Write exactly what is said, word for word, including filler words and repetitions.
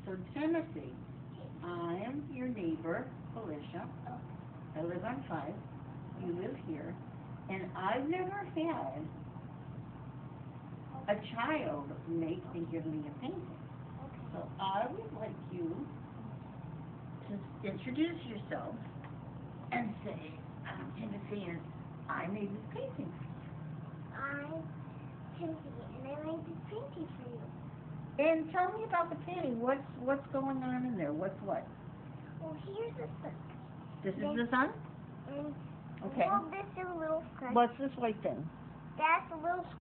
So, Timothy, I am your neighbor, Felicia. I live on five. You live here. And I've never had a child make and give me a painting. So I would like you to introduce yourself and say, I'm Timothy and I made this painting. I'm Timothy and I made this painting for you. And tell me about the painting. What's what's going on in there? What's what? Well, here's the sun. This is the sun? And Okay. well, this is a little scratch. What's this white thing? That's a little